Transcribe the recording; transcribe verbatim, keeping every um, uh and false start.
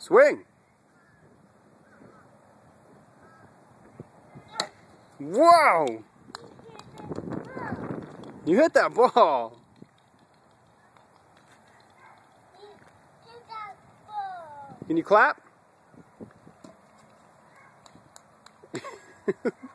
Swing. Whoa! You hit that ball. Can you clap?